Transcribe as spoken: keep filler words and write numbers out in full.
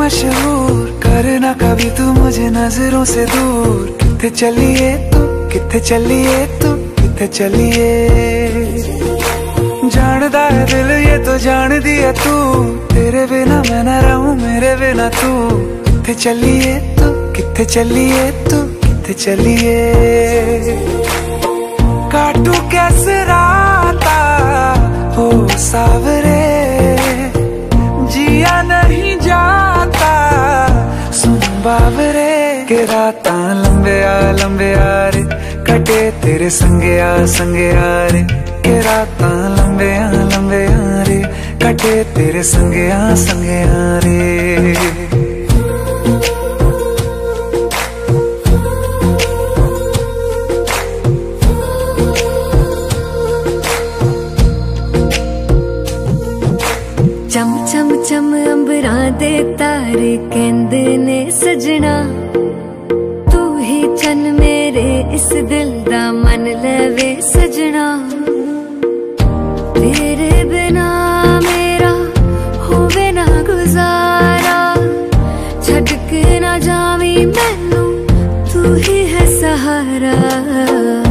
मशहूर, करना कभी तू मुझे नजरों से दूर। किथे चलिए तू, किथे चलिए तू, किथे चलिए। जानदा है दिल ये तो जान दिया तू, तेरे बिना मैं न रहूं मेरे बिना तू। किथे चलिए तू, किथे चलिए तू, किथे चलिए। काटू कैसे राता हो सावरे, जिया नहीं जाता सुन बावरे। के राता लंबे आ लंबे आ रे, कटे तेरे संगे आ संगे आ रे। के राता लंबे आ लंबे आ रे, कटे तेरे संगे आ संगे आ रे। चम चम चम अंबरां दे तारे कहंदे ने सजना, तू ही चन मेरे इस दिल दा मन लवे सजना। तेरे बिना मेरा होवे ना गुजारा, छड़ के ना जावी मैनू तू ही है सहारा।